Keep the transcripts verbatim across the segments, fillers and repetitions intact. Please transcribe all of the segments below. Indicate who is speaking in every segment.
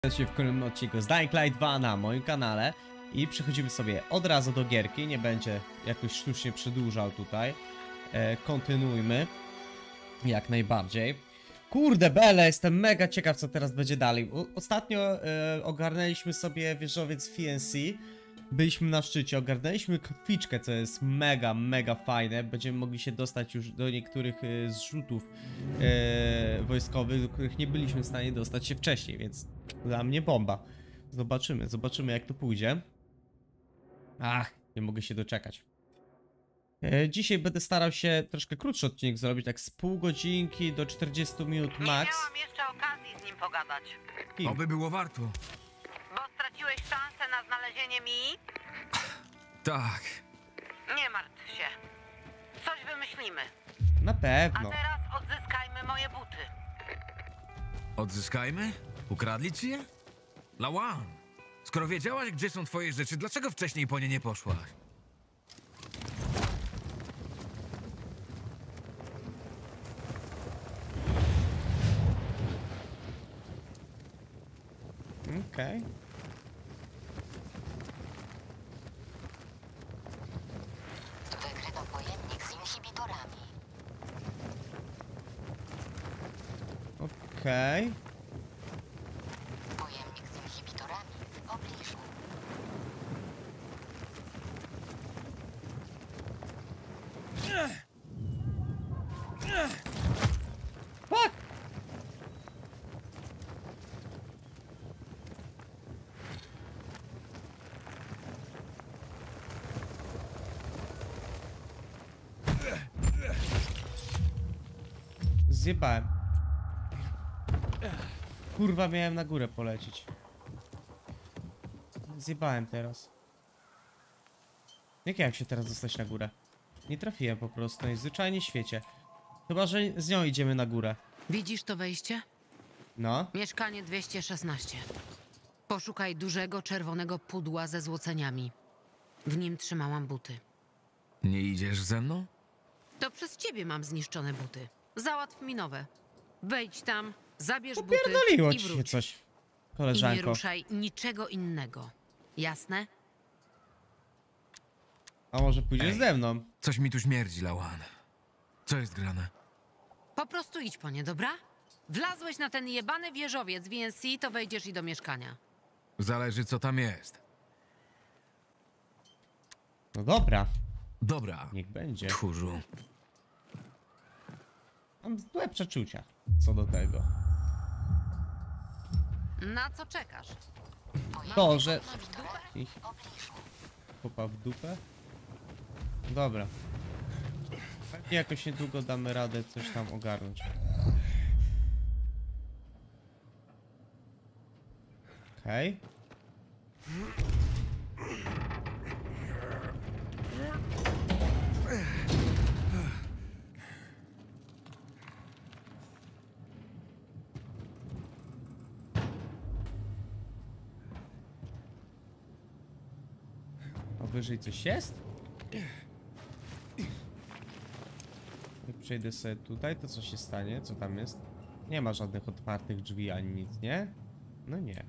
Speaker 1: Się w kolejnym odcinku z Dying Light dwa na moim kanale i przechodzimy sobie od razu do gierki, nie będzie jakoś sztucznie przedłużał tutaj. E, kontynuujmy jak najbardziej. Kurde bele, jestem mega ciekaw co teraz będzie dalej. O, ostatnio e, ogarnęliśmy sobie wieżowiec V N C, byliśmy na szczycie, ogarnęliśmy kotwiczkę, co jest mega, mega fajne. Będziemy mogli się dostać już do niektórych e, zrzutów e, wojskowych, do których nie byliśmy w stanie dostać się wcześniej, więc dla mnie bomba. Zobaczymy, zobaczymy jak to pójdzie. Ach, nie mogę się doczekać. E, dzisiaj będę starał się troszkę krótszy odcinek zrobić, tak z pół godzinki do czterdziestu minut max.
Speaker 2: Nie miałam jeszcze okazji z nim pogadać.
Speaker 1: Kim?
Speaker 3: Oby było warto.
Speaker 2: Bo straciłeś szansę na znalezienie mi?
Speaker 3: Tak.
Speaker 2: Nie martw się. Coś wymyślimy.
Speaker 1: Na
Speaker 2: A
Speaker 1: pewno.
Speaker 2: teraz odzyskajmy moje buty.
Speaker 3: Odzyskajmy? Ukradli ci je? Lawan, skoro wiedziałaś, gdzie są twoje rzeczy, dlaczego wcześniej po nie nie poszłaś?
Speaker 1: Okej. Okay.
Speaker 4: Wykryto pojemnik z inhibitorami.
Speaker 1: Okej. Okay.
Speaker 4: Pojemnik z inhibitorami w pobliżu.
Speaker 1: Fuck! Zjebałem. Kurwa, miałem na górę polecieć. Zjebałem teraz. Jak ja mam się teraz dostać na górę? Nie trafiłem po prostu, najzwyczajniej w świecie. Chyba, że z nią idziemy na górę.
Speaker 5: Widzisz to wejście?
Speaker 1: No.
Speaker 5: Mieszkanie dwieście szesnaście. Poszukaj dużego czerwonego pudła ze złoceniami. W nim trzymałam buty.
Speaker 3: Nie idziesz ze mną?
Speaker 5: To przez ciebie mam zniszczone buty. Załatw mi nowe. Wejdź tam, zabierz buty
Speaker 1: Popierdoliło
Speaker 5: i
Speaker 1: ci się
Speaker 5: wróć.
Speaker 1: coś,
Speaker 5: I nie
Speaker 1: koleżanko.
Speaker 5: ruszaj niczego innego. Jasne?
Speaker 1: A może pójdziesz
Speaker 3: Ej.
Speaker 1: ze mną?
Speaker 3: Coś mi tu śmierdzi, Lawan. Co jest grane?
Speaker 5: Po prostu idź po nie, dobra? Wlazłeś na ten jebany wieżowiec V N C, to wejdziesz i do mieszkania.
Speaker 3: Zależy, co tam jest.
Speaker 1: No dobra,
Speaker 3: Dobra.
Speaker 1: niech będzie.
Speaker 3: Tchórzu.
Speaker 1: Mam złe przeczucia co do tego.
Speaker 5: Na co czekasz?
Speaker 1: To, że...
Speaker 4: W
Speaker 1: Ich
Speaker 4: pobliżu.
Speaker 1: chopa w dupę? Dobra. Pewnie jakoś niedługo damy radę coś tam ogarnąć. Okej. A wyżej coś jest? Jak przejdę sobie tutaj, to co się stanie? Co tam jest? Nie ma żadnych otwartych drzwi ani nic, nie? No nie.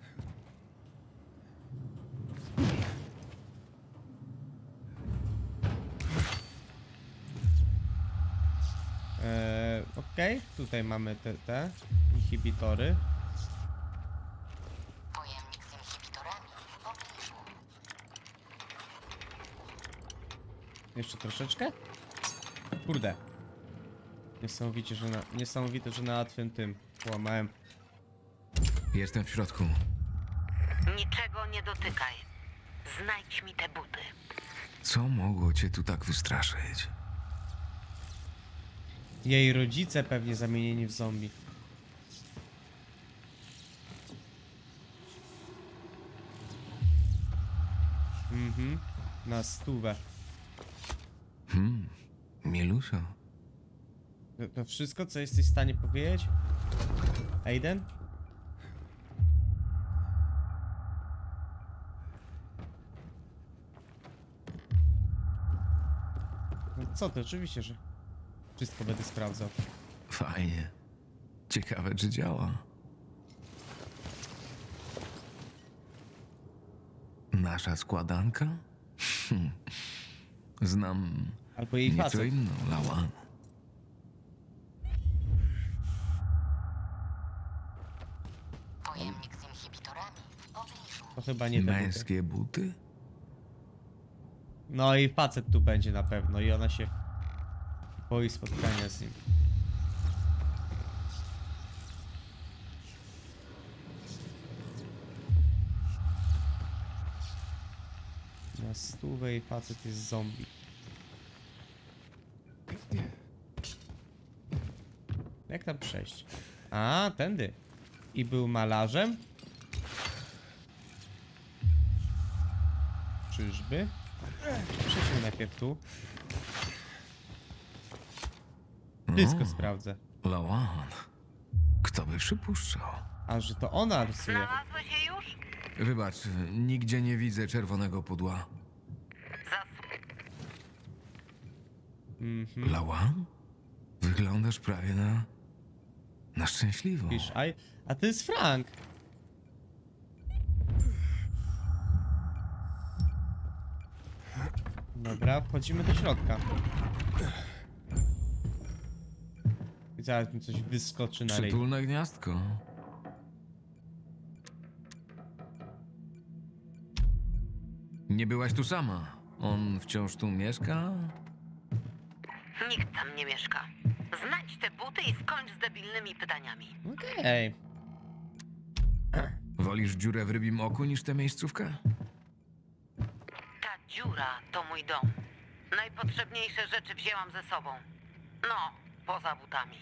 Speaker 1: Eee, okej, okay. Tutaj mamy te, te inhibitory.
Speaker 4: Pojemnik z inhibitorami w pobliżu.
Speaker 1: Jeszcze troszeczkę? Kurde. Niesamowicie, że na, niesamowite, że na łatwym tym połamałem.
Speaker 3: Jestem w środku.
Speaker 2: Niczego nie dotykaj. Znajdź mi te buty.
Speaker 3: Co mogło cię tu tak wystraszyć?
Speaker 1: Jej rodzice pewnie zamienieni w zombie. Mhm. Na stówę.
Speaker 3: Hmm. Mielusia.
Speaker 1: To, to wszystko, co jesteś w stanie powiedzieć? Aiden? No co ty, oczywiście, że wszystko będę sprawdzał.
Speaker 3: Fajnie. Ciekawe, czy działa. nasza składanka? Hm. Znam
Speaker 1: Albo jej
Speaker 3: nieco
Speaker 1: facet.
Speaker 3: inną Lawan.
Speaker 4: Pojemnik z inhibitorami w pobliżu.
Speaker 1: To chyba nie te buty.
Speaker 3: Męskie buty?
Speaker 1: No i facet tu będzie na pewno i ona się boi spotkania z nim. Na stówę i facet jest zombie. Jak tam przejść? A, tędy. I był malarzem? Czyżby? Przejdźmy najpierw tu. Wszystko
Speaker 3: No,
Speaker 1: sprawdzę.
Speaker 3: Lawan. Kto by przypuszczał?
Speaker 1: A, że to ona rysuje.
Speaker 2: Znalazłeś się już?
Speaker 3: Wybacz, nigdzie nie widzę czerwonego pudła.
Speaker 2: Zas...
Speaker 1: Mhm.
Speaker 3: Lawan? Wyglądasz prawie na... na szczęśliwą.
Speaker 1: Pisz, aj. A to jest Frank. Dobra, wchodzimy do środka. I zaraz mi coś wyskoczy na ryj.
Speaker 3: Przytulne gniazdko. Nie byłaś tu sama. On wciąż tu mieszka?
Speaker 2: Nikt tam nie mieszka. Znajdź te buty i skończ z debilnymi pytaniami.
Speaker 1: Okej.
Speaker 3: Wolisz dziurę w rybim oku niż tę miejscówkę?
Speaker 2: Ta dziura to mój dom. Najpotrzebniejsze rzeczy wzięłam ze sobą. No, poza butami.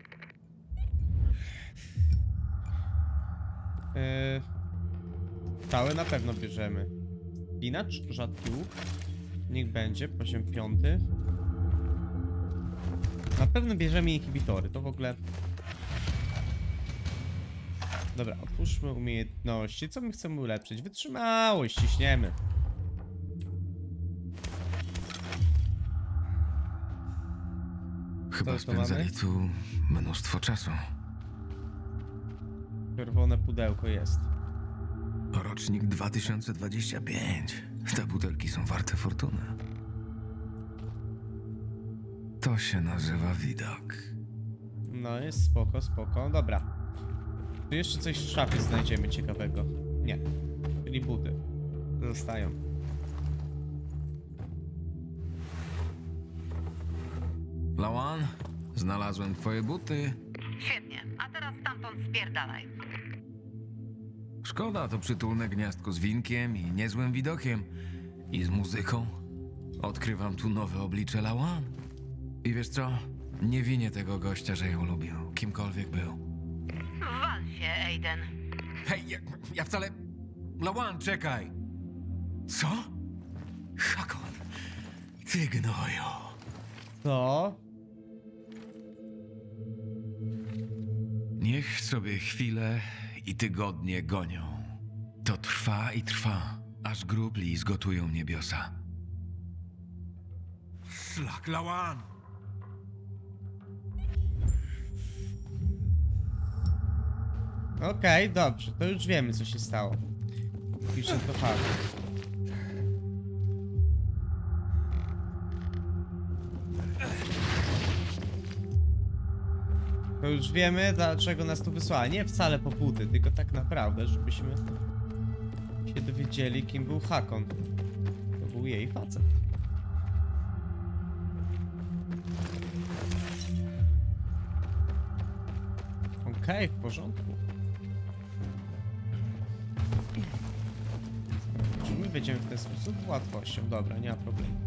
Speaker 1: Yy, Całe na pewno bierzemy. Spinacz, rzadki łuk. Niech będzie, poziom piąty. Na pewno bierzemy inhibitory, to w ogóle... Dobra, otwórzmy umiejętności. Co my chcemy ulepszyć? Wytrzymałość, ciśniemy.
Speaker 3: Chyba
Speaker 1: to
Speaker 3: spędzali
Speaker 1: mamy?
Speaker 3: tu mnóstwo czasu.
Speaker 1: Czerwone pudełko jest.
Speaker 3: Rocznik dwa tysiące dwudziesty piąty. Te butelki są warte fortuny. To się nazywa widok.
Speaker 1: No jest spoko, spoko. Dobra. Tu jeszcze coś w szafie znajdziemy ciekawego. Nie. Czyli buty. Zostają.
Speaker 3: Lawan, znalazłem twoje buty.
Speaker 2: Świetnie, a teraz stamtąd spierdalaj.
Speaker 3: Szkoda, to przytulne gniazdko z winkiem i niezłym widokiem. I z muzyką. Odkrywam tu nowe oblicze Lawan. I wiesz co? Nie winię tego gościa, że ją lubił. Kimkolwiek był.
Speaker 2: Wal się, Aiden.
Speaker 3: Hej, ja, ja wcale... Lawan, czekaj! Co? Hakon, ty gnoju.
Speaker 1: Co?
Speaker 3: Niech sobie chwile i tygodnie gonią. To trwa i trwa, aż grubli zgotują niebiosa. Szlak, Lawan!
Speaker 1: Okej, dobrze. To już wiemy, co się stało. Piszę to fakt. To już wiemy, dlaczego nas tu wysłała. Nie wcale po buty, tylko tak naprawdę, żebyśmy się dowiedzieli, kim był Hakon. To był jej facet. Okej, w porządku. Czy my będziemy w ten sposób? Łatwością. Dobra, nie ma problemu.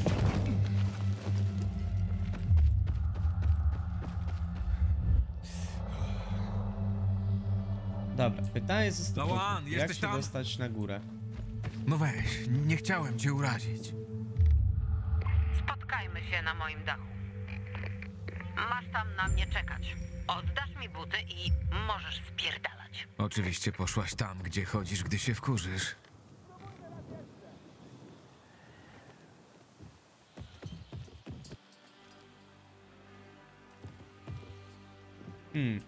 Speaker 1: Dobra, pytanie jest
Speaker 3: Lawan,
Speaker 1: jak
Speaker 3: jesteś
Speaker 1: się
Speaker 3: tam?
Speaker 1: dostać na górę?
Speaker 3: No weź, nie chciałem cię urazić.
Speaker 2: Spotkajmy się na moim dachu. Masz tam na mnie czekać. Oddasz mi buty i możesz spierdalać.
Speaker 3: Oczywiście poszłaś tam, gdzie chodzisz, gdy się wkurzysz.
Speaker 1: Hmm.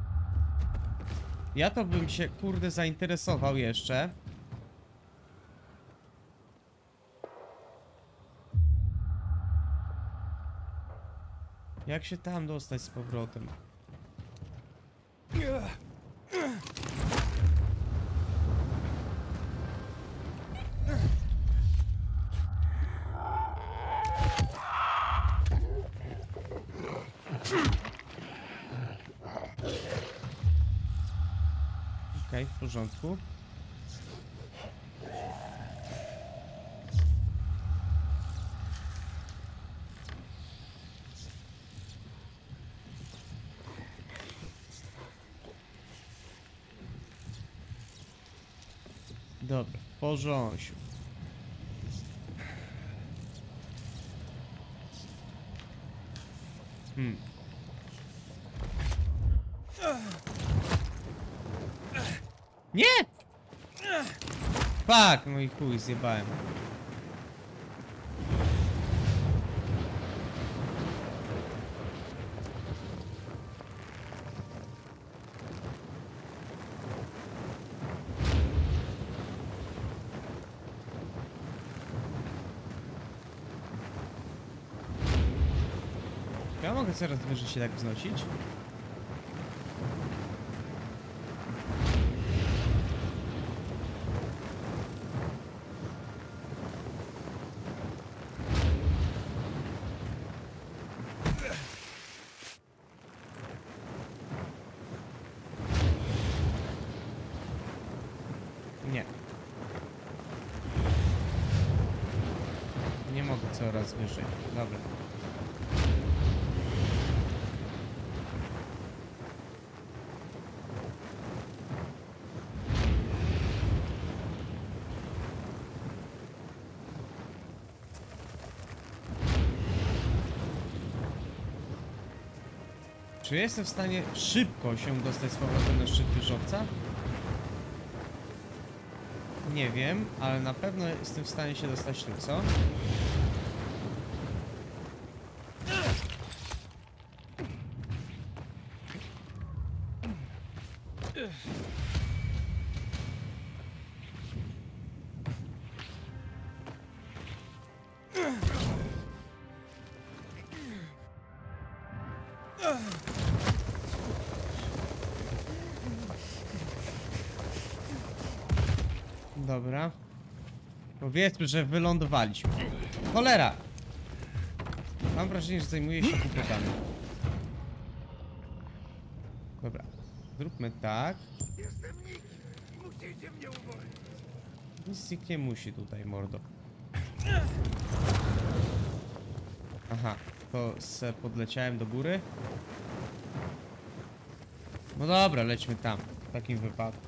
Speaker 1: Ja to bym się, kurde, zainteresował jeszcze. Jak się tam dostać z powrotem? Okej, w porządku. Dobra, w porządku. Hmm. Nie! Fuck, no i chuj, zjebałem. Ja mogę coraz wyżej się tak wznosić? Nie. Nie mogę coraz wyżej. Dobra. Czy jestem w stanie szybko się dostać z powrotem na szczyt wieżowca? Nie wiem, ale na pewno jestem w stanie się dostać tu, co? Dobra. Powiedzmy, że wylądowaliśmy. Cholera! Mam wrażenie, że zajmuję się kłopotami. Dobra. Zróbmy tak. Nic nikt nie musi tutaj, mordo. Aha. To se podleciałem do góry. No dobra, lećmy tam. W takim wypadku.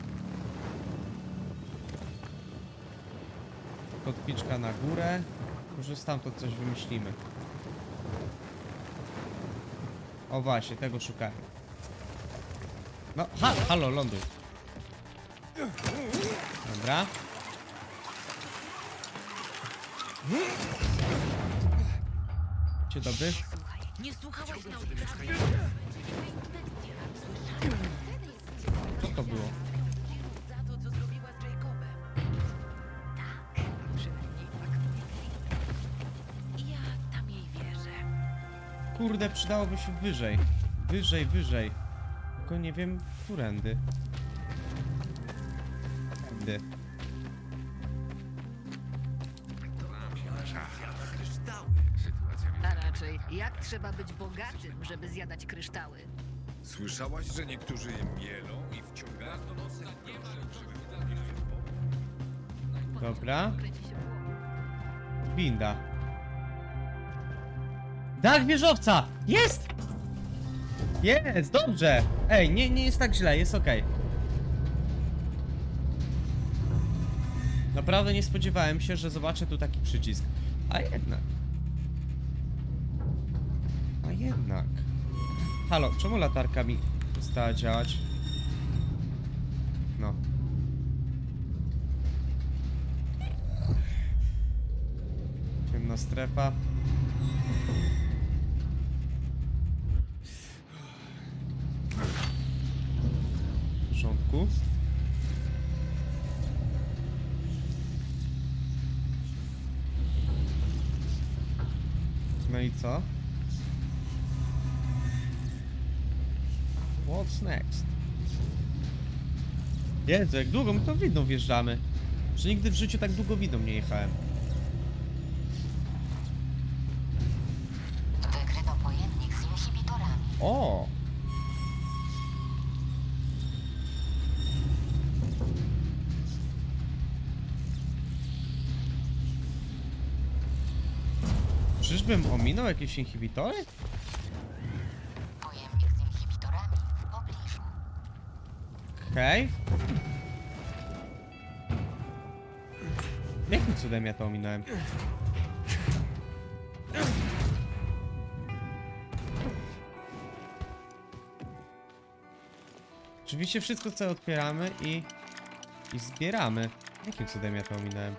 Speaker 1: Kotwiczka na górę. Może stamtąd coś wymyślimy. O właśnie, tego szukałem. No, ha, halo, ląduj. Dobra. Dzień dobry.
Speaker 5: Nie słuchałaś na
Speaker 1: Co to było?
Speaker 5: za to, co zrobiła z Jacobem. Tak, przynajmniej faktuje. I ja tam jej wierzę.
Speaker 1: Kurde, przydałoby się wyżej. Wyżej, wyżej. Tylko nie wiem, którędy. Tędy.
Speaker 6: A raczej, jak trzeba być bogatym, żeby zjadać kryształy?
Speaker 7: Słyszałaś, że niektórzy je mielą i wciągają do nosa?
Speaker 1: Dobra. Winda. Dach wieżowca! Jest! Jest, dobrze! Ej, nie, nie jest tak źle, jest okej. Naprawdę nie spodziewałem się, że zobaczę tu taki przycisk. A jednak. A jednak. Halo, czemu latarka mi przestała działać? No. Ciemna strefa. W porządku. No i co? What's next? Jezu, jak długo my to widną wjeżdżamy. Że nigdy w życiu tak długo widną nie jechałem.
Speaker 4: Wykryto pojemnik z inhibitorami.
Speaker 1: O! Czyżbym ominął jakieś inhibitory?
Speaker 4: Pojemnik z inhibitorami w pobliżu.
Speaker 1: Okej. Jakim cudem ja to ominąłem? Oczywiście wszystko co otwieramy i... i zbieramy. Jakim cudem ja to ominąłem?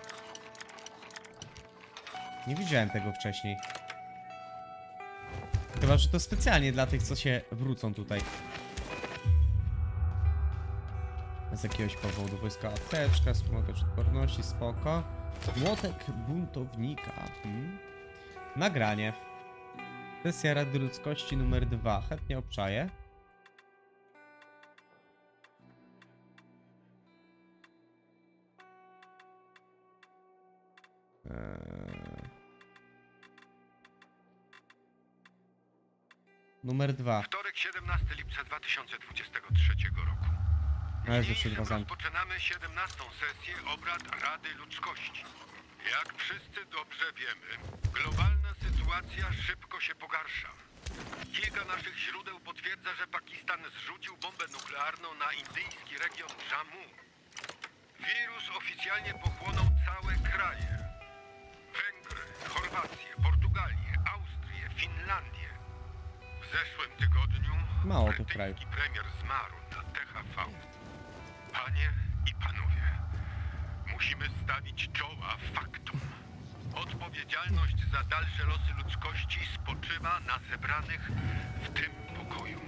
Speaker 1: Nie widziałem tego wcześniej. Chyba, że to specjalnie dla tych, co się wrócą tutaj. Z jakiegoś powodu. Wojska apteczka, wspomagacz odporności, spoko. Młotek buntownika. Hmm. Nagranie. Sesja Rady Ludzkości numer dwa. Chętnie obczaję. Eee... Numer dwa.
Speaker 8: Wtorek, siedemnastego lipca dwa tysiące dwudziestego trzeciego roku.
Speaker 1: No jest jeszcze
Speaker 8: Niniejszym
Speaker 1: dwa zamki.
Speaker 8: rozpoczynamy siedemnastą sesję obrad Rady Ludzkości. Jak wszyscy dobrze wiemy, globalna sytuacja szybko się pogarsza. Kilka naszych źródeł potwierdza, że Pakistan zrzucił bombę nuklearną na indyjski region Jammu. Wirus oficjalnie pochłonął całe kraje. Węgry, Chorwację, Portugalię, Austrię, Finlandię. W zeszłym tygodniu
Speaker 1: Mało tych
Speaker 8: brytyjski premier zmarł na T H V. Panie i panowie, musimy stawić czoła faktom. Odpowiedzialność za dalsze losy ludzkości spoczywa na zebranych w tym pokoju.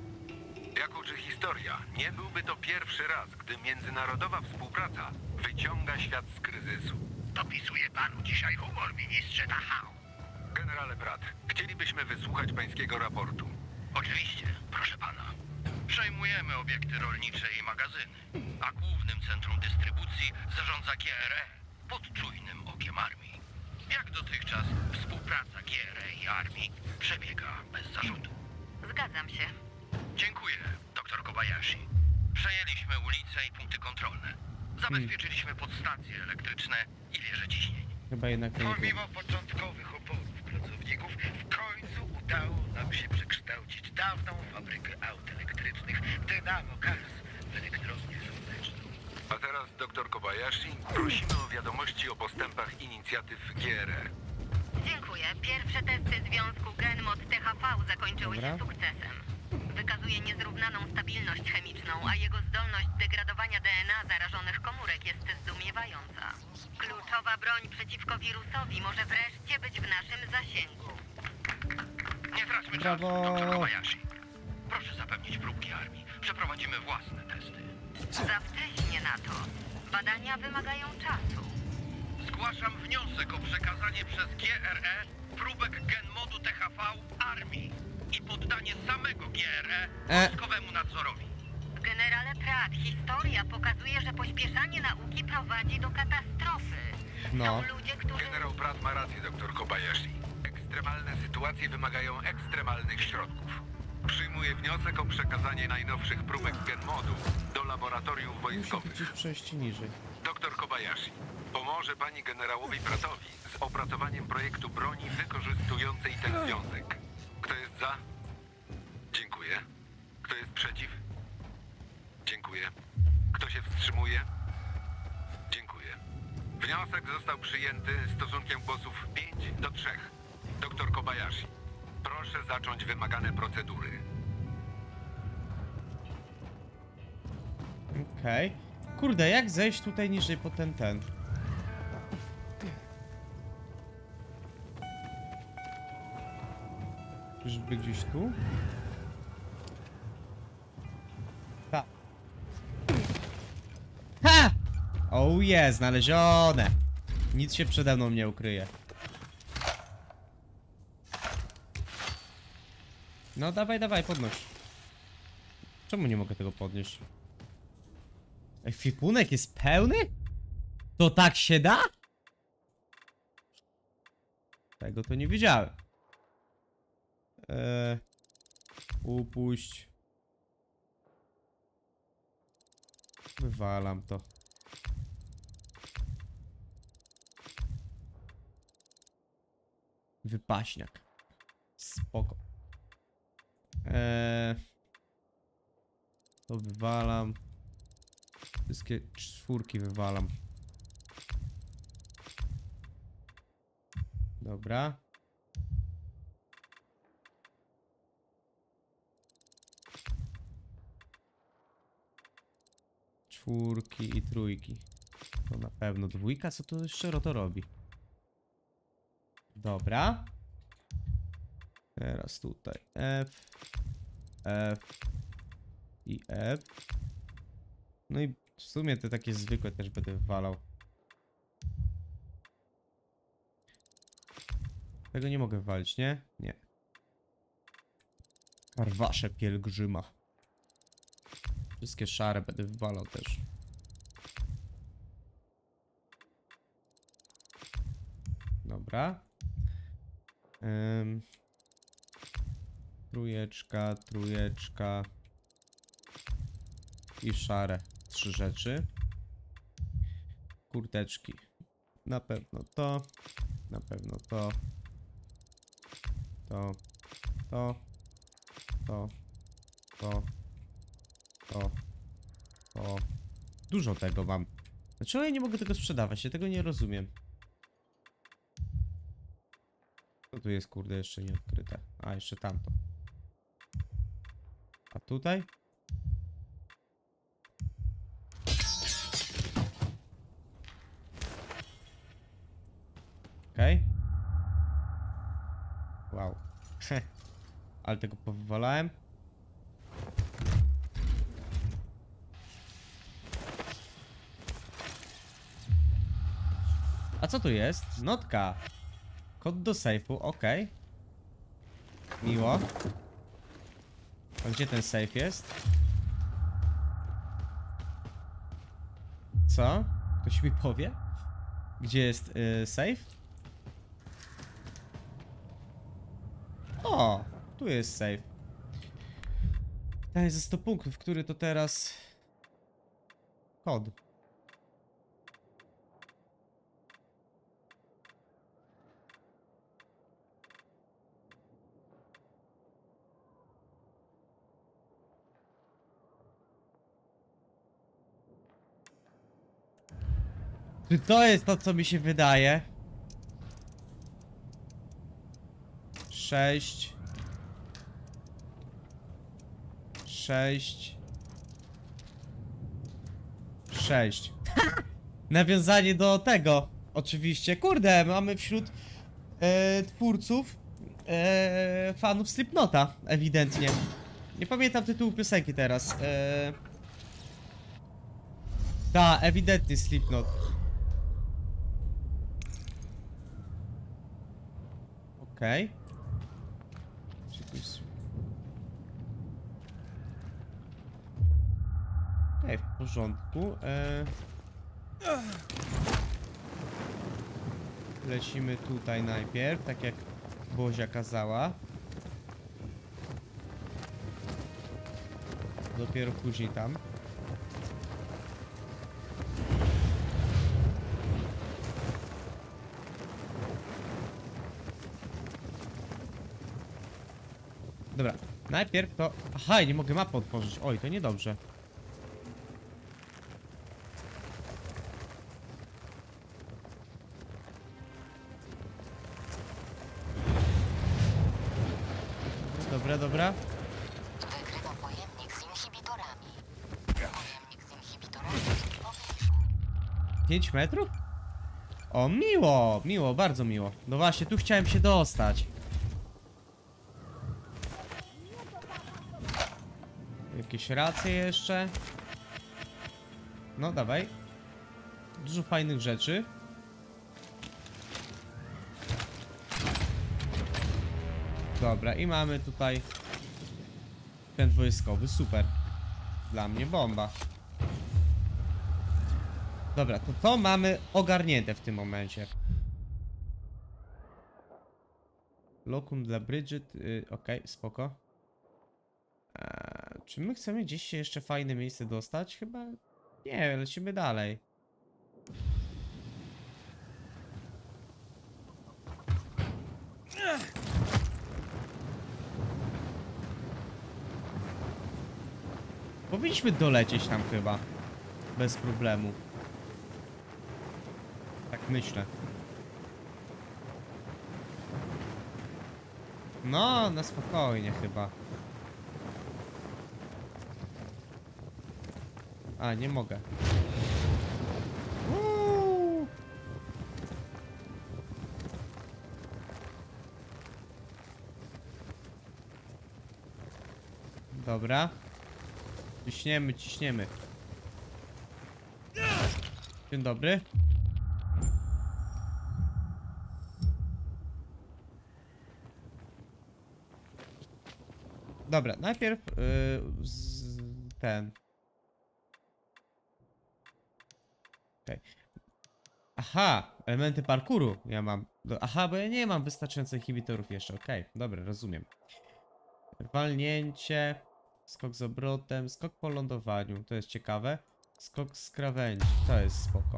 Speaker 8: Jako że historia, nie byłby to pierwszy raz, gdy międzynarodowa współpraca wyciąga świat z kryzysu. Dopisuje panu dzisiaj humor, ministrze Dachau. Generale Pratt, chcielibyśmy wysłuchać pańskiego raportu. Oczywiście, proszę pana. Przejmujemy obiekty rolnicze i magazyny, a głównym centrum dystrybucji zarządza G R E pod czujnym okiem armii. Jak dotychczas współpraca G R E i armii przebiega bez zarzutu.
Speaker 2: Zgadzam się.
Speaker 8: Dziękuję, doktor Kobayashi. Przejęliśmy ulice i punkty kontrolne. Zabezpieczyliśmy podstacje elektryczne i wieże ciśnień.
Speaker 1: Chyba jednak nie.
Speaker 8: Pomimo początkowych oporów pracowników, w końcu udało nam się przekształcić dawną fabrykę aut elektrycznych Dynamo Cars w elektrownię słoneczną. A teraz, doktor Kobayashi, prosimy o wiadomości o postępach inicjatyw G R E.
Speaker 2: Dziękuję. Pierwsze testy związku GenMod T H V zakończyły
Speaker 1: Dobra.
Speaker 2: się sukcesem. Wykazuje niezrównaną stabilność chemiczną, a jego zdolność degradowania D N A zarażonych komórek jest zdumiewająca. Kluczowa broń przeciwko wirusowi może wreszcie być w naszym zasięgu.
Speaker 8: Nie traćmy
Speaker 1: Brawo.
Speaker 8: czasu, doktor Kobayashi. Proszę zapewnić próbki armii. Przeprowadzimy własne testy.
Speaker 2: Za wcześnie na to. Badania wymagają czasu.
Speaker 8: Zgłaszam wniosek o przekazanie przez G R E próbek genmodu T H V armii i poddanie samego G R E
Speaker 1: E.
Speaker 8: wojskowemu nadzorowi.
Speaker 2: Generale Pratt, historia pokazuje, że pośpieszanie nauki prowadzi do katastrofy.
Speaker 1: No.
Speaker 2: Są ludzie, którzy...
Speaker 8: Generał Pratt ma rację, doktor Kobayashi. Ekstremalne sytuacje wymagają ekstremalnych środków. Przyjmuję wniosek o przekazanie najnowszych próbek genmodu do laboratoriów
Speaker 1: Muszę
Speaker 8: wojskowych.
Speaker 1: gdzieś przejść niżej.
Speaker 8: Doktor Kobayashi, pomoże pani generałowi Prattowi z opracowaniem projektu broni wykorzystującej ten związek. Kto jest za? Dziękuję. Kto jest przeciw? Dziękuję. Kto się wstrzymuje? Dziękuję. Wniosek został przyjęty stosunkiem głosów pięć do trzech. Doktor Kobayashi, proszę zacząć wymagane procedury.
Speaker 1: Okej. Kurde, jak zejść tutaj niżej po ten ten? Czyżby gdzieś tu? Tak. Ha! Oh jest, znalezione! Nic się przede mną nie ukryje. No dawaj, dawaj, podnoś. Czemu nie mogę tego podnieść? Ekwipunek jest pełny? To tak się da? Tego to nie wiedziałem. Eee, upuść. Wywalam to. Wypaśniak. Spoko. Eee, to wywalam. Wszystkie czwórki wywalam. Dobra. Czwórki i trójki. To na pewno dwójka. Co to jeszcze to robi? Dobra. Teraz tutaj F, F i F. No i w sumie te takie zwykłe też będę wywalał. Tego nie mogę wywalić, nie? Nie. Karwasze pielgrzyma. Wszystkie szare będę wywalał też. Dobra. Um, trójeczka, trójeczka. I szare. Trzy rzeczy. Kurteczki. Na pewno to. Na pewno to. To. To. To. To. To. To. Dużo tego mam. Dlaczego ja nie mogę tego sprzedawać? Ja tego nie rozumiem. Co tu jest, kurde, jeszcze nie odkryte? A, jeszcze tamto. A tutaj? Okej. Okay. Wow. Ale tego powywalałem. A co tu jest? Notka. Kod do sejfu, okej. Okay. Miło. A gdzie ten sejf jest? Co? Ktoś mi powie? Gdzie jest yy, sejf? O, tu jest sejf. Pytanie ze sto punktów, który to teraz... Kod. Czy to jest to, co mi się wydaje? Sześć. Sześć. Sześć. Nawiązanie do tego. Oczywiście. Kurde, mamy wśród e, twórców e, fanów Slipknota. Ewidentnie. Nie pamiętam tytułu piosenki teraz. E, ta, ewidentnie Slipknot. Okej. Okay. Okej, okay, w porządku. E... Lecimy tutaj najpierw, tak jak Bozia kazała. Dopiero później tam. Dobra, najpierw to... Aha, nie mogę mapy otworzyć. Oj, to niedobrze. Dobra, dobra.
Speaker 4: Wykryto pojemnik z inhibitorami. Pojemnik z inhibitorami w pobliżu.
Speaker 1: pięć metrów? O, miło, miło, bardzo miło. No właśnie, tu chciałem się dostać. Jakieś racje jeszcze. No, dawaj. Dużo fajnych rzeczy. Dobra, i mamy tutaj sprzęt wojskowy, super. Dla mnie bomba. Dobra, to to mamy ogarnięte w tym momencie. Lokum dla Bridget, yy, okej, okay, spoko. Eee, czy my chcemy gdzieś się jeszcze fajne miejsce dostać? Chyba nie, lecimy dalej. Powinniśmy dolecieć tam chyba. Bez problemu. Tak myślę. No, na spokojnie chyba. A, nie mogę. Uuu. Dobra. Ciśniemy, ciśniemy. Dzień dobry. Dobra, najpierw yy, z, ten. Okay. Aha, elementy parkouru ja mam. Aha, bo ja nie mam wystarczających inhibitorów jeszcze. Okej, okay, dobra, rozumiem. Walnięcie, skok z obrotem, skok po lądowaniu, to jest ciekawe. Skok z krawędzi, to jest spoko.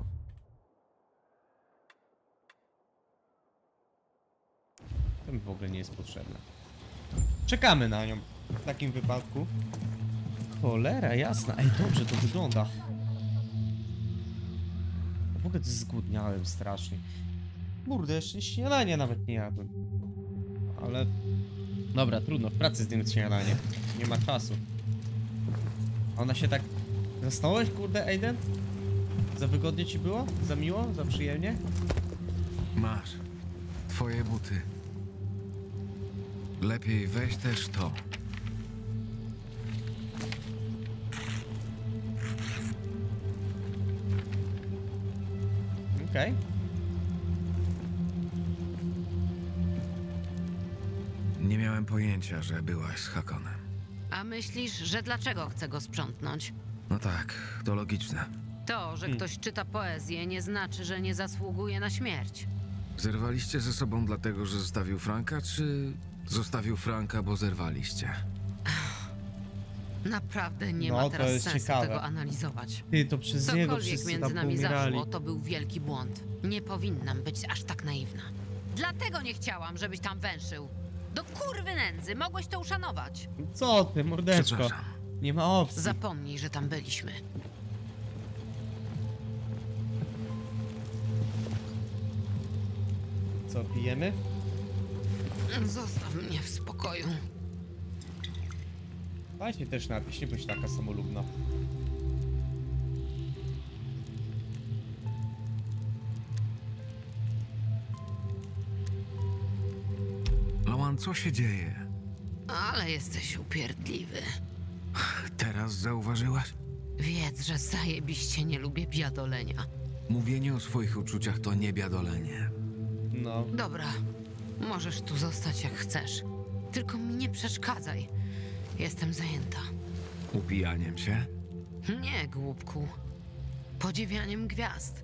Speaker 1: To mi w ogóle nie jest potrzebne. Czekamy na nią w takim wypadku. Cholera jasna, ej dobrze to wygląda. W ogóle to zgłodniałem strasznie. Kurde, jeszcze śniadania nawet nie jadłem. Ale... Dobra, trudno, w pracy zdjąć śniadanie. Nie ma czasu. Ona się tak... Zasnąłeś, kurde, Aiden? Za wygodnie ci było? Za miło? Za przyjemnie?
Speaker 3: Masz. Twoje buty. Lepiej weź też to.
Speaker 1: Okej. Okay.
Speaker 3: Nie miałem pojęcia, że byłaś z Hakonem.
Speaker 6: A myślisz, że dlaczego chcę go sprzątnąć?
Speaker 3: No tak, to logiczne.
Speaker 6: To, że
Speaker 1: Hmm.
Speaker 6: ktoś czyta poezję, nie znaczy, że nie zasługuje na śmierć.
Speaker 3: Zerwaliście ze sobą dlatego, że zostawił Franka, czy zostawił Franka, bo zerwaliście?
Speaker 6: Naprawdę nie
Speaker 1: No,
Speaker 6: ma
Speaker 1: to
Speaker 6: teraz
Speaker 1: jest
Speaker 6: sensu
Speaker 1: ciekawe.
Speaker 6: tego analizować.
Speaker 1: Ty, to przez niego
Speaker 6: Cokolwiek
Speaker 1: wszyscy
Speaker 6: między
Speaker 1: tam
Speaker 6: nami
Speaker 1: poumierali.
Speaker 6: zaszło, to był wielki błąd. Nie powinnam być aż tak naiwna. Dlatego nie chciałam, żebyś tam węszył. Do kurwy nędzy, mogłeś to uszanować.
Speaker 1: Co ty, mordeczko?
Speaker 3: Przepraszam.
Speaker 1: Nie ma opcji.
Speaker 6: Zapomnij, że tam byliśmy.
Speaker 1: Co, pijemy?
Speaker 6: Zostaw mnie w spokoju.
Speaker 1: Weź mnie też napisz, nie bądź taka samolubna.
Speaker 3: Lawan, co się dzieje?
Speaker 6: Ale jesteś upierdliwy.
Speaker 3: Teraz zauważyłaś?
Speaker 6: Wiedz, że zajebiście nie lubię biadolenia.
Speaker 3: Mówienie o swoich uczuciach to nie biadolenie.
Speaker 1: No.
Speaker 6: Dobra, możesz tu zostać jak chcesz. Tylko mi nie przeszkadzaj. Jestem zajęta.
Speaker 3: Upijaniem się?
Speaker 6: Nie, głupku. Podziwianiem gwiazd.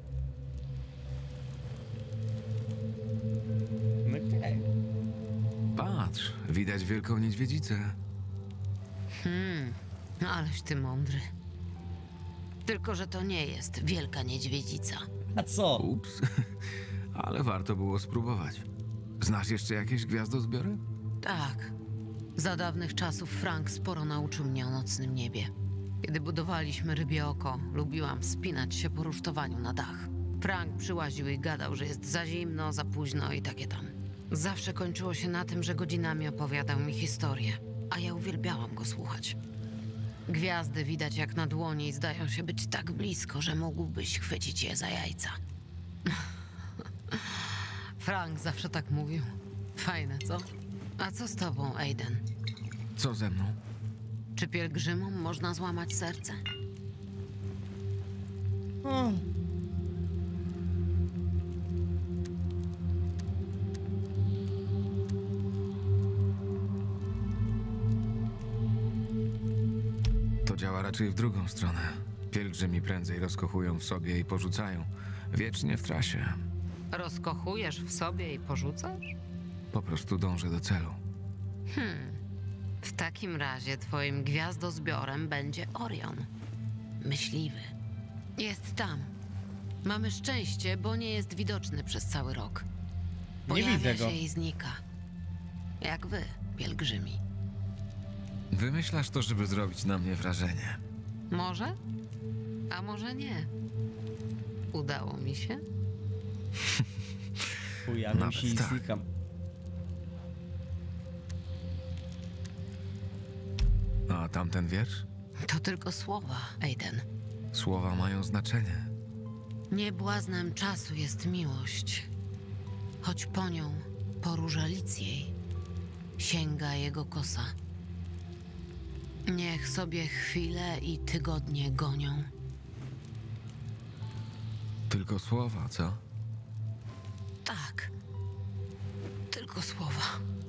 Speaker 1: Okej.
Speaker 3: Patrz, widać wielką niedźwiedzicę.
Speaker 6: Hmm, aleś ty mądry. Tylko, że to nie jest wielka niedźwiedzica.
Speaker 1: A co?
Speaker 3: Ups, ale warto było spróbować. Znasz jeszcze jakieś gwiazdozbiory?
Speaker 6: Tak. Za dawnych czasów Frank sporo nauczył mnie o nocnym niebie. Kiedy budowaliśmy rybie oko, lubiłam wspinać się po rusztowaniu na dach. Frank przyłaził i gadał, że jest za zimno, za późno i takie tam. Zawsze kończyło się na tym, że godzinami opowiadał mi historię, a ja uwielbiałam go słuchać. Gwiazdy widać jak na dłoni i zdają się być tak blisko, że mógłbyś chwycić je za jajca. Frank zawsze tak mówił. Fajne, co? A co z tobą, Aiden?
Speaker 3: Co ze mną?
Speaker 6: Czy pielgrzymom można złamać serce?
Speaker 1: O.
Speaker 3: To działa raczej w drugą stronę. Pielgrzymi prędzej rozkochują w sobie i porzucają. Wiecznie w trasie.
Speaker 6: Rozkochujesz w sobie i porzucasz?
Speaker 3: Po prostu dążę do celu.
Speaker 6: Hmm. W takim razie twoim gwiazdozbiorem będzie Orion. Myśliwy. Jest tam. Mamy szczęście, bo nie jest widoczny przez cały rok.
Speaker 1: Nie
Speaker 6: Pojawia
Speaker 1: widzę go.
Speaker 6: się i znika. Jak wy, pielgrzymi.
Speaker 3: Wymyślasz to, żeby zrobić na mnie wrażenie.
Speaker 6: Może? A może nie? Udało mi się?
Speaker 1: Pojawił
Speaker 3: Nawet
Speaker 1: się i
Speaker 3: tak.
Speaker 1: znikam.
Speaker 3: A tamten wiersz?
Speaker 6: To tylko słowa, Aiden.
Speaker 3: Słowa mają znaczenie.
Speaker 6: Nie błaznem czasu jest miłość. Choć po nią, po różalic jej, sięga jego kosa. Niech sobie chwile i tygodnie gonią.
Speaker 3: Tylko słowa, co?
Speaker 6: Tak. Tylko słowa.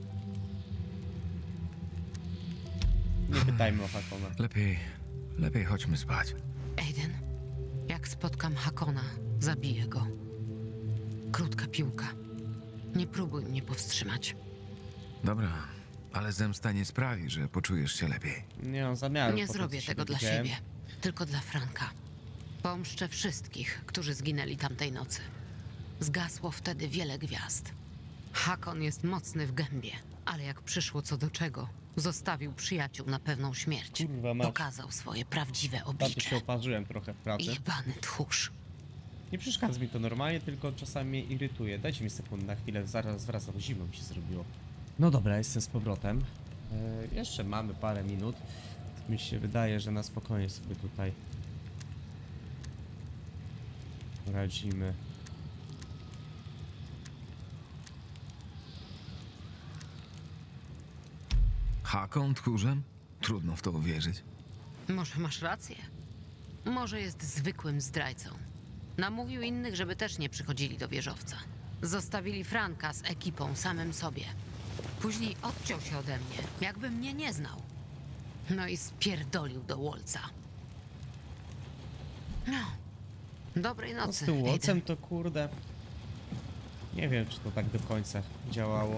Speaker 1: Nie pytajmy o Hakona.
Speaker 3: Lepiej, lepiej chodźmy spać.
Speaker 6: Aiden, jak spotkam Hakona, zabiję go. Krótka piłka. Nie próbuj mnie powstrzymać.
Speaker 3: Dobra, ale zemsta nie sprawi, że poczujesz się lepiej.
Speaker 1: Nie mam zamiaru.
Speaker 6: Nie
Speaker 1: po to,
Speaker 6: zrobię
Speaker 1: co się
Speaker 6: tego dla
Speaker 1: dowiedziałem.
Speaker 6: siebie. Tylko dla Franka. Pomszczę wszystkich, którzy zginęli tamtej nocy. Zgasło wtedy wiele gwiazd. Hakon jest mocny w gębie, ale jak przyszło co do czego, zostawił przyjaciół na pewną śmierć.
Speaker 1: Kurwa mać.
Speaker 6: Pokazał swoje prawdziwe
Speaker 1: Bardzo się
Speaker 6: oblicze.
Speaker 1: oparzyłem trochę w pracy.
Speaker 6: Jebany tchórz.
Speaker 1: Nie przeszkadza mi to normalnie, tylko czasami mnie irytuje. Dajcie mi sekundę na chwilę, zaraz wracam. Zimno mi się zrobiło. No dobra, jestem z powrotem. E, jeszcze mamy parę minut. Mi się wydaje, że na spokojnie sobie tutaj radzimy.
Speaker 3: Hakon tchórzem? Trudno w to uwierzyć.
Speaker 6: Może masz rację. Może jest zwykłym zdrajcą. Namówił innych, żeby też nie przychodzili do wieżowca. Zostawili Franka z ekipą samym sobie. Później odciął się ode mnie, jakby mnie nie znał. No i spierdolił do Wolca. No. Dobrej
Speaker 1: No z
Speaker 6: nocy,
Speaker 1: tym
Speaker 6: Aiden.
Speaker 1: łocem to kurde... Nie wiem, czy to tak do końca działało.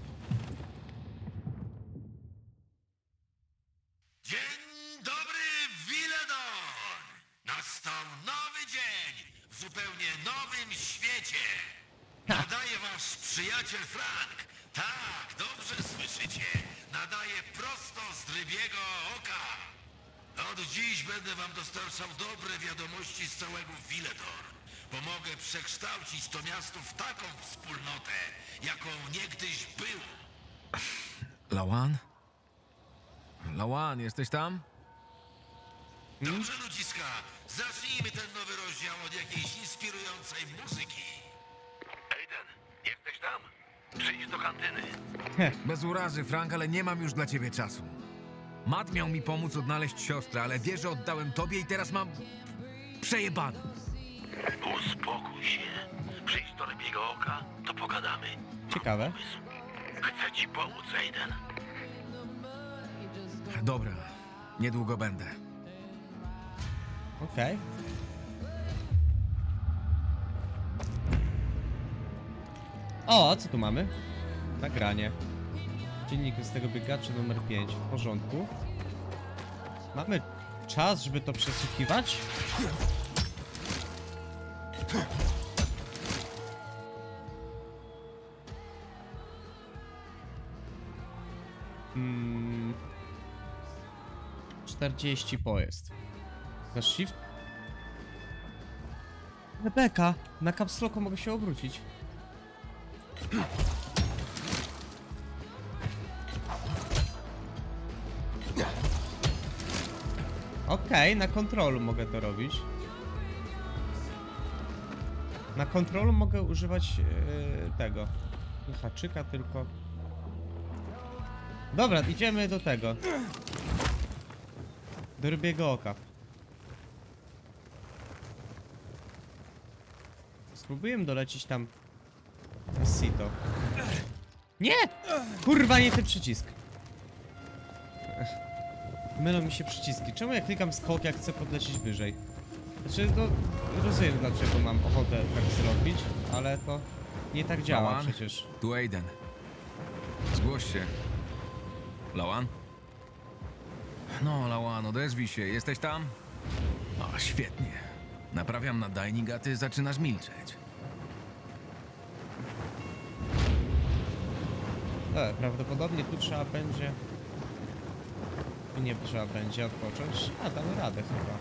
Speaker 8: Dzień dobry, Villedor! Nastał nowy dzień w zupełnie nowym świecie. Nadaje wasz przyjaciel Frank. Tak, dobrze słyszycie. Nadaje prosto z rybiego oka. Od dziś będę wam dostarczał dobre wiadomości z całego Villedor. Pomogę przekształcić to miasto w taką wspólnotę, jaką niegdyś było.
Speaker 3: Lawan? Lawan, jesteś tam?
Speaker 8: Dobrze, ludziska, zacznijmy ten nowy rozdział od jakiejś inspirującej muzyki. Aiden, jesteś tam? Przyjdź do kantyny.
Speaker 3: Bez urazy, Frank, ale nie mam już dla ciebie czasu. Matt miał mi pomóc odnaleźć siostrę, ale wie, że oddałem tobie i teraz mam... przejebane.
Speaker 8: Uspokój się. Przyjdź do rybiego oka, to pogadamy.
Speaker 1: Ciekawe.
Speaker 8: Chcę ci pomóc, Aiden.
Speaker 3: Dobra, niedługo będę.
Speaker 1: Okej. O, co tu mamy? Nagranie. Dziennik z tego biegacza numer pięć. W porządku. Mamy czas, żeby to przesłuchiwać? Hmm. czterdzieści pojazd. Na shift? Rebeka! Na caps locku mogę się obrócić. Okej, okay, na kontrolu mogę to robić. Na kontrolu mogę używać yy, tego. Nie haczyka, tylko... Dobra, idziemy do tego. Do rybiego oka. Spróbuję dolecieć tam... Sito. Nie! Kurwa, nie ten przycisk. Mylą mi się przyciski. Czemu ja klikam skok, jak chcę podlecieć wyżej? Znaczy, no, rozumiem, dlaczego mam ochotę tak zrobić, ale to nie tak działa
Speaker 3: Lawan?
Speaker 1: przecież.
Speaker 3: Tu Aiden. Zgłoś się. Lawan? No, Lawan, odezwij się. Jesteś tam? O, świetnie. Naprawiam nadajnik, a ty zaczynasz milczeć.
Speaker 1: Tak, prawdopodobnie tu trzeba będzie... Tu nie trzeba będzie odpocząć. A, damy radę chyba.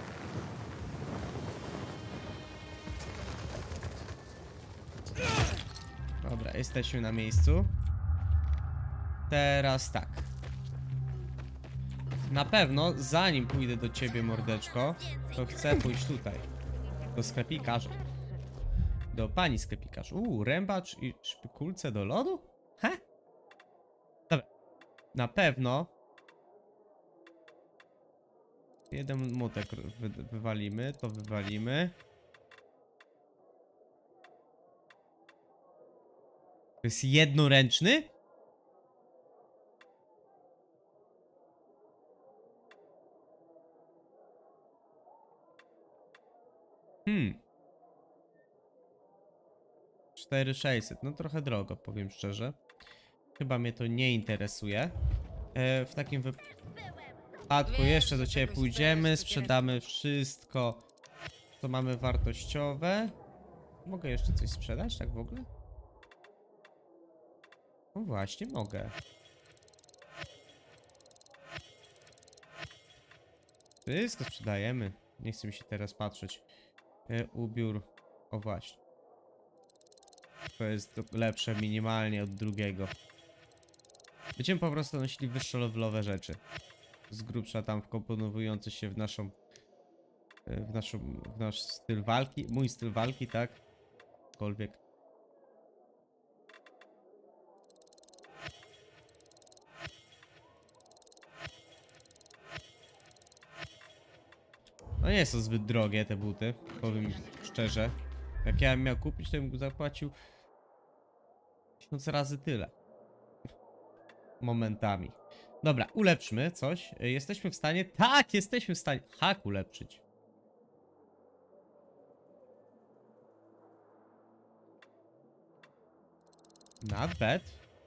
Speaker 1: Dobra, jesteśmy na miejscu. Teraz tak. Na pewno, zanim pójdę do ciebie, mordeczko, to chcę pójść tutaj. Do sklepikarza. Do pani sklepikarz. Uuu, rębacz i szpikulce do lodu? He? Dobra. Na pewno jeden młotek wy wywalimy, to wywalimy. To jest jednoręczny? Hmm. cztery tysiące sześćset, no trochę drogo, powiem szczerze. Chyba mnie to nie interesuje. E, w takim wypadku jeszcze do ciebie pójdziemy, sprzedamy wszystko, co mamy wartościowe. Mogę jeszcze coś sprzedać, tak w ogóle? No właśnie, mogę. Wszystko sprzedajemy. Nie chcę mi się teraz patrzeć. E, ubiór. O właśnie. To jest lepsze minimalnie od drugiego. Będziemy po prostu nosili wyższe levelowe rzeczy. Z grubsza tam wkomponowujące się w naszą... W naszą... w nasz styl walki. Mój styl walki, tak? Cokolwiek. No nie są zbyt drogie te buty, powiem szczerze. Jak ja bym miał kupić, to bym zapłacił tysiąc razy tyle. Momentami. Dobra, ulepszmy coś. Jesteśmy w stanie... Tak, jesteśmy w stanie... Hak ulepszyć. Not bad.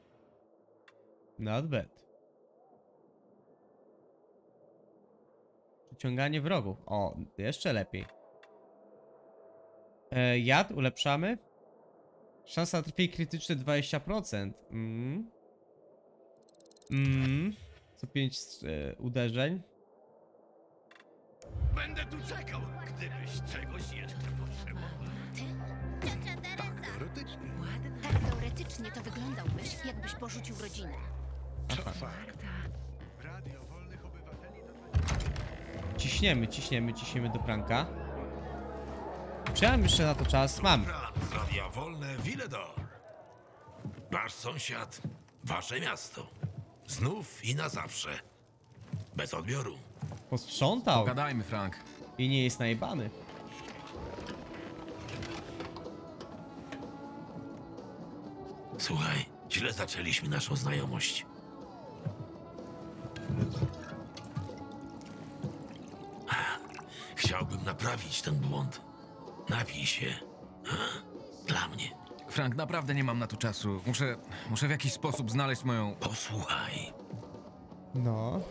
Speaker 1: Not bad. Przyciąganie wrogów. O, jeszcze lepiej. E, jad ulepszamy. Szansa na trafienie krytyczne dwadzieścia procent. Mm. Mm. Co pięć e, uderzeń.
Speaker 8: Będę tu czekał, gdybyś czegoś jeszcze potrzebował.
Speaker 9: Tak teoretycznie to wyglądałbyś, jakbyś porzucił rodzinę.
Speaker 1: Ciśniemy, ciśniemy, ciśniemy do pranka. Czy ja mam jeszcze na to czas? Mam.
Speaker 10: Radia Wolne Villedor. Wasz sąsiad, wasze miasto. Znów i na zawsze. Bez odbioru.
Speaker 1: Posprzątał.
Speaker 3: Pogadajmy, Frank.
Speaker 1: I nie jest najebany.
Speaker 10: Słuchaj, źle zaczęliśmy naszą znajomość. Chciałbym naprawić ten błąd. Napij się. A? Dla mnie.
Speaker 3: Frank, naprawdę nie mam na to czasu. Muszę, muszę w jakiś sposób znaleźć moją...
Speaker 10: Posłuchaj.
Speaker 1: No.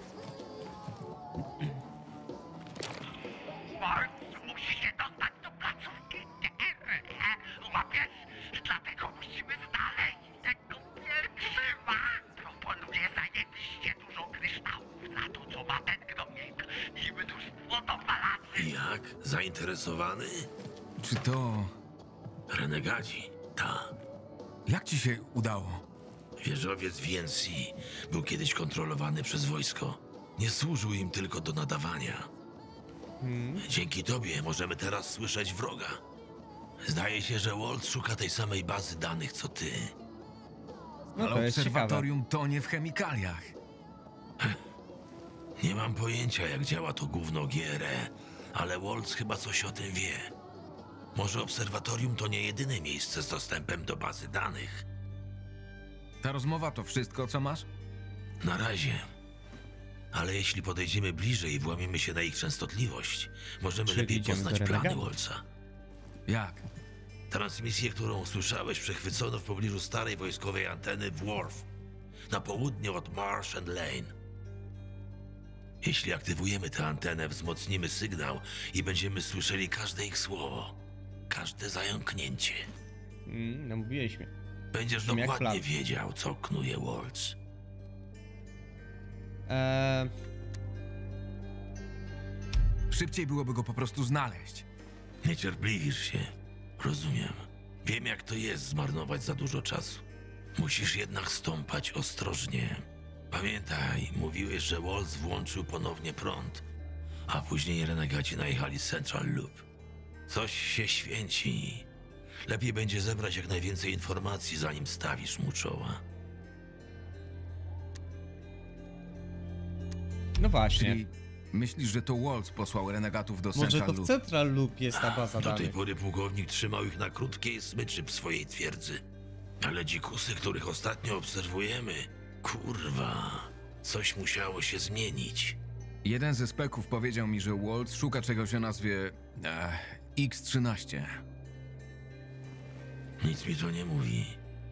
Speaker 8: Mark musi się dostać do placówki T R E. Łapiesz? Dlatego musimy znaleźć tego pielgrzyma. Proponuję zajebiście dużo kryształów za to, co ma ten gnojek i mnóstwo dopalaczy.
Speaker 10: Jak? Zainteresowany?
Speaker 3: Czy to...
Speaker 10: Renegadzi. Ta.
Speaker 3: Jak ci się udało?
Speaker 10: Wieżowiec V N C był kiedyś kontrolowany przez wojsko. Nie służył im tylko do nadawania.
Speaker 1: Hmm.
Speaker 10: Dzięki tobie możemy teraz słyszeć wroga. Zdaje się, że Walt szuka tej samej bazy danych co ty.
Speaker 1: No
Speaker 3: Ale
Speaker 1: to jest ciekawe.
Speaker 3: obserwatorium tonie w chemikaliach.
Speaker 10: Nie mam pojęcia, jak działa to gówno G R E, ale Walt chyba coś o tym wie. Może obserwatorium to nie jedyne miejsce z dostępem do bazy danych.
Speaker 3: Ta rozmowa to wszystko, co masz?
Speaker 10: Na razie. Ale jeśli podejdziemy bliżej i włamiemy się na ich częstotliwość, możemy
Speaker 1: Czyli
Speaker 10: lepiej
Speaker 1: idziemy
Speaker 10: poznać
Speaker 1: do
Speaker 10: plany
Speaker 1: renegatów.
Speaker 10: Wolca.
Speaker 3: Jak?
Speaker 10: Transmisję, którą usłyszałeś, przechwycono w pobliżu starej wojskowej anteny w Worf, na południe od Marsh and Lane. Jeśli aktywujemy tę antenę, wzmocnimy sygnał i będziemy słyszeli każde ich słowo, każde zająknięcie.
Speaker 1: Mm, no mówiliśmy.
Speaker 10: Będziesz
Speaker 1: Brzmi jak
Speaker 10: dokładnie
Speaker 1: plan.
Speaker 10: wiedział, co knuje Waltz.
Speaker 1: Eee,
Speaker 3: Szybciej byłoby go po prostu znaleźć.
Speaker 10: Niecierpliwisz się. Rozumiem. Wiem, jak to jest zmarnować za dużo czasu. Musisz jednak stąpać ostrożnie. Pamiętaj, mówiłeś, że Waltz włączył ponownie prąd, a później renegaci najechali Central Loop. Coś się święci. Lepiej będzie zebrać jak najwięcej informacji, zanim stawisz mu czoła.
Speaker 1: no właśnie.
Speaker 3: Czyli myślisz, że to Waltz posłał renegatów do
Speaker 1: Może
Speaker 3: Central
Speaker 1: to w
Speaker 3: Loop?
Speaker 1: Central Loop jest ta baza
Speaker 10: Do tej
Speaker 1: danych.
Speaker 10: pory pułkownik trzymał ich na krótkiej smyczy w swojej twierdzy. Ale dzikusy, których ostatnio obserwujemy, kurwa, coś musiało się zmienić.
Speaker 3: Jeden ze speków powiedział mi, że Waltz szuka czegoś o nazwie e, X trzynaście.
Speaker 10: Nic mi to nie mówi.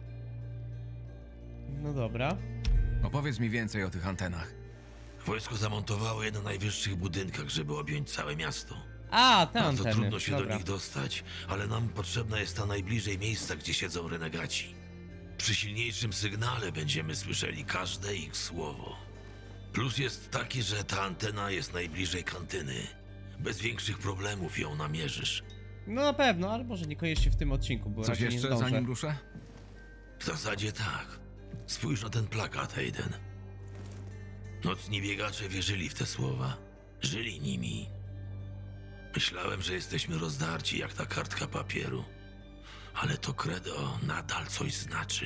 Speaker 1: No dobra.
Speaker 3: Opowiedz mi więcej o tych antenach.
Speaker 10: Wojsko zamontowało je na najwyższych budynkach, żeby objąć całe miasto.
Speaker 1: A, te
Speaker 10: Bardzo
Speaker 1: anteny.
Speaker 10: trudno się
Speaker 1: Dobra.
Speaker 10: do nich dostać, ale nam potrzebna jest ta najbliżej miejsca, gdzie siedzą renegaci. Przy silniejszym sygnale będziemy słyszeli każde ich słowo. Plus jest taki, że ta antena jest najbliżej kantyny. Bez większych problemów ją namierzysz.
Speaker 1: No na pewno, ale może niekoniecznie w tym odcinku, bo
Speaker 3: Coś
Speaker 1: raczej nie
Speaker 3: jeszcze,
Speaker 1: zdążę.
Speaker 3: zanim ruszę?
Speaker 10: W zasadzie tak. Spójrz na ten plakat, Hayden. Nocni biegacze wierzyli w te słowa. Żyli nimi. Myślałem, że jesteśmy rozdarci jak ta kartka papieru. Ale to credo nadal coś znaczy.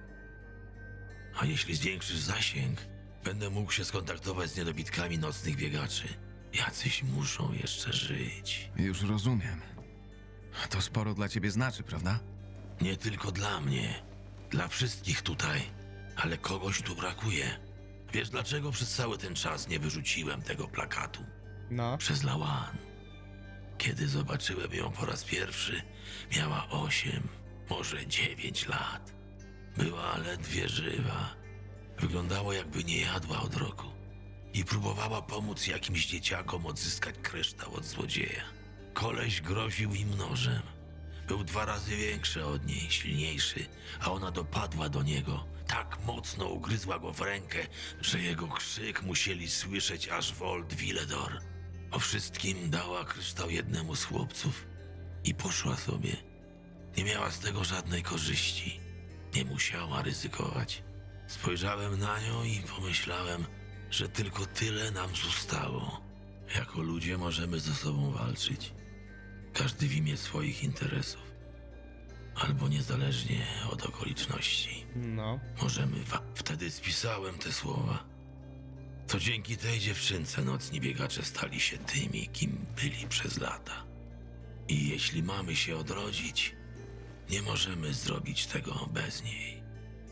Speaker 10: A jeśli zwiększysz zasięg, będę mógł się skontaktować z niedobitkami nocnych biegaczy. Jacyś muszą jeszcze żyć.
Speaker 3: Już rozumiem. To sporo dla ciebie znaczy, prawda?
Speaker 10: Nie tylko dla mnie. Dla wszystkich tutaj. Ale kogoś tu brakuje. Wiesz, dlaczego przez cały ten czas nie wyrzuciłem tego plakatu?
Speaker 1: No.
Speaker 10: Przez Lawan. Kiedy zobaczyłem ją po raz pierwszy, miała osiem, może dziewięć lat. Była ledwie żywa. Wyglądało, jakby nie jadła od roku. I próbowała pomóc jakimś dzieciakom odzyskać kryształ od złodzieja. Koleś groził im nożem. Był dwa razy większy od niej, silniejszy, a ona dopadła do niego. Tak mocno ugryzła go w rękę, że jego krzyk musieli słyszeć aż w Old Villedor. O wszystkim dała kryształ jednemu z chłopców i poszła sobie. Nie miała z tego żadnej korzyści. Nie musiała ryzykować. Spojrzałem na nią i pomyślałem, że tylko tyle nam zostało. Jako ludzie możemy ze sobą walczyć. Każdy w imię swoich interesów. Albo niezależnie od okoliczności.
Speaker 1: No.
Speaker 10: Możemy wa- Wtedy spisałem te słowa. To dzięki tej dziewczynce nocni biegacze stali się tymi, kim byli przez lata. I jeśli mamy się odrodzić, nie możemy zrobić tego bez niej.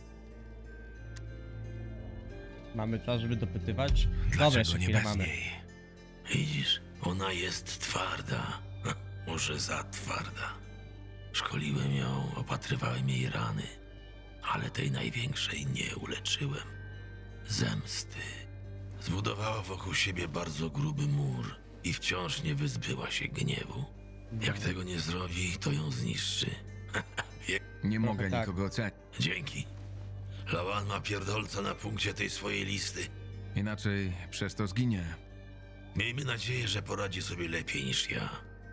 Speaker 1: Mamy czas, żeby dopytywać? Dobra,
Speaker 3: Dlaczego
Speaker 1: jeszcze
Speaker 3: nie
Speaker 1: chwilę
Speaker 3: bez
Speaker 1: mamy.
Speaker 3: niej?
Speaker 10: Widzisz, ona jest twarda. Może za twarda. Szkoliłem ją, opatrywałem jej rany, ale tej największej nie uleczyłem. Zemsty. Zbudowała wokół siebie bardzo gruby mur i wciąż nie wyzbyła się gniewu. Jak tego nie zrobi, to ją zniszczy.
Speaker 3: Nie mogę
Speaker 1: tak.
Speaker 3: nikogo ocenić.
Speaker 10: Dzięki. Lawan ma pierdolca na punkcie tej swojej listy.
Speaker 3: Inaczej przez to zginie.
Speaker 10: Miejmy nadzieję, że poradzi sobie lepiej niż ja.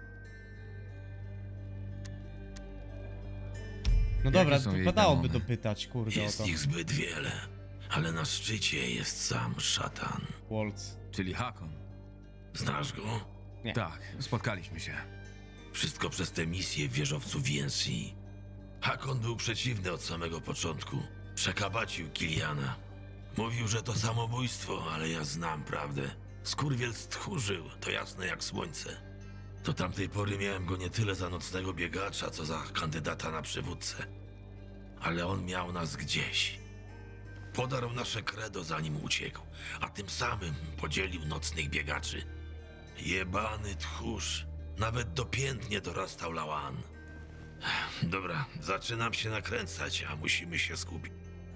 Speaker 1: No dobra,
Speaker 3: Jakie są jej
Speaker 1: wypadałoby
Speaker 3: demony?
Speaker 1: dopytać, kurde, o
Speaker 10: Jest
Speaker 1: to.
Speaker 10: ich zbyt wiele, ale na szczycie jest sam szatan.
Speaker 1: Waltz.
Speaker 3: Czyli Hakon.
Speaker 10: Znasz go?
Speaker 1: Nie.
Speaker 3: Tak, spotkaliśmy się.
Speaker 10: Wszystko przez tę misję w wieżowcu V N C. Hakon był przeciwny od samego początku. Przekabacił Kiliana. Mówił, że to samobójstwo, ale ja znam prawdę. Skurwiel stchórzył, to jasne jak słońce. Do tamtej pory miałem go nie tyle za nocnego biegacza, co za kandydata na przywódcę. Ale on miał nas gdzieś. Podarł nasze credo, zanim uciekł, a tym samym podzielił nocnych biegaczy. Jebany tchórz. Nawet dopiętnie dorastał Lawan. Dobra, zaczynam się nakręcać, a musimy się skupić.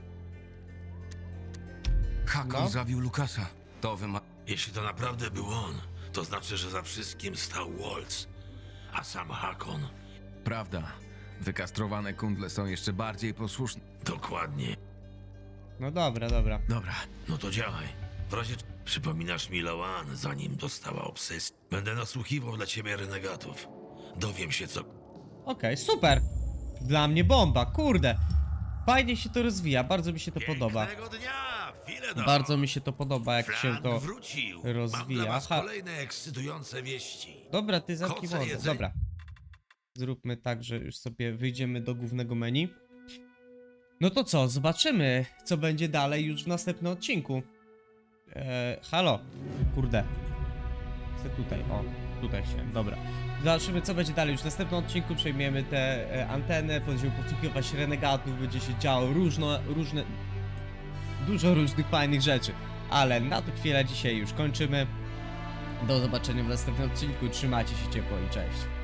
Speaker 3: Hakon
Speaker 1: No.
Speaker 3: zabił Lukasa. To wymaga...
Speaker 10: Jeśli to naprawdę był on, to znaczy, że za wszystkim stał Waltz, a sam Hakon.
Speaker 3: Prawda. Wykastrowane kundle są jeszcze bardziej posłuszne.
Speaker 10: Dokładnie.
Speaker 1: No dobra, dobra.
Speaker 3: Dobra.
Speaker 10: No to działaj. W razie przypominasz mi Lawan, zanim dostała obsesję. Będę nasłuchiwał dla ciebie renegatów. Dowiem się, co...
Speaker 1: Okej, super. Dla mnie bomba, kurde. Fajnie się to rozwija, bardzo mi się to podoba.
Speaker 10: Pięknego dnia! Filedo!
Speaker 1: Bardzo mi się to podoba, jak się
Speaker 10: Frank
Speaker 1: to
Speaker 10: wrócił. Mam
Speaker 1: rozwija.
Speaker 10: dla was
Speaker 1: Ha.
Speaker 10: kolejne ekscytujące wieści.
Speaker 1: Dobra, ty zamknij
Speaker 10: Koce
Speaker 1: mordę.
Speaker 10: jedzenie.
Speaker 1: Dobra. Zróbmy tak, że już sobie wyjdziemy do głównego menu. No to co, zobaczymy, co będzie dalej już w następnym odcinku. Eee, halo. Kurde. Chcę tutaj, o. Tutaj się, dobra. Zobaczymy, co będzie dalej już w następnym odcinku. Przejmiemy te e, anteny, będziemy posłuchiwać renegatów, będzie się działo różno, różne... Dużo różnych fajnych rzeczy. Ale na tę chwilę dzisiaj już kończymy. Do zobaczenia w następnym odcinku. Trzymajcie się ciepło i cześć.